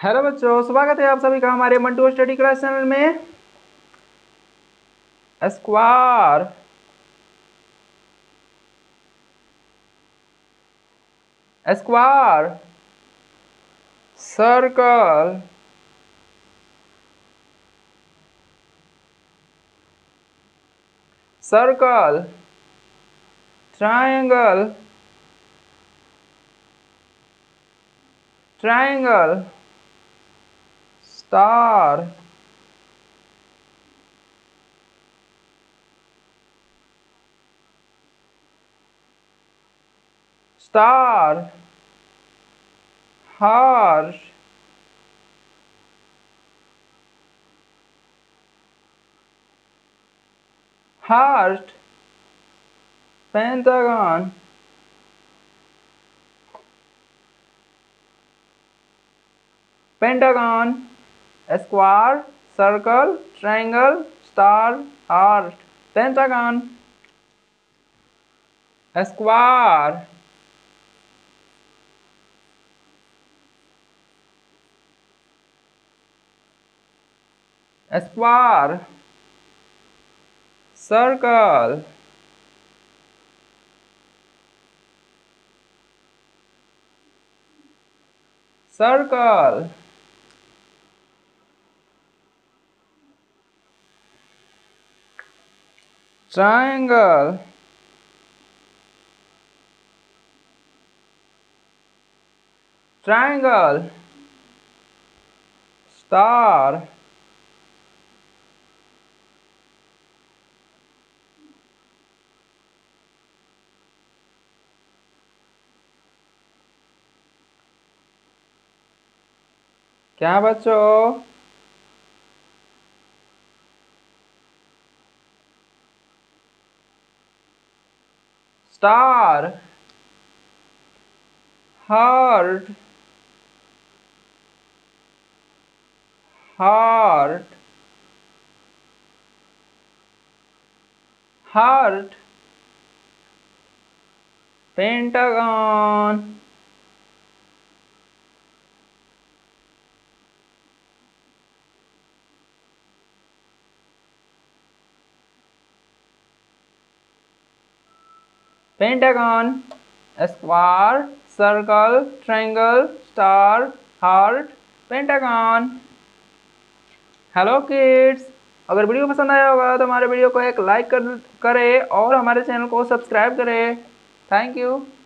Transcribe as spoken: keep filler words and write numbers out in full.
Hello बच्चों, स्वागत है आप सभी का हमारे मंटू स्टडी क्लास चैनल में। Square, square, circle, circle, triangle, triangle, star, star, heart, heart, pentagon, pentagon, square, circle, triangle, star, heart, pentagon, square, square, circle, circle, triangle, triangle, star, क्या बच्चों? Star, heart, heart, heart, pentagon, pentagon, square, circle, triangle, star, heart, pentagon. Hello kids, अगर video पसंद आया होगा तो हमारे video को एक लाइक कर करें और हमारे चैनल को सब्सक्राइब करें। Thank you.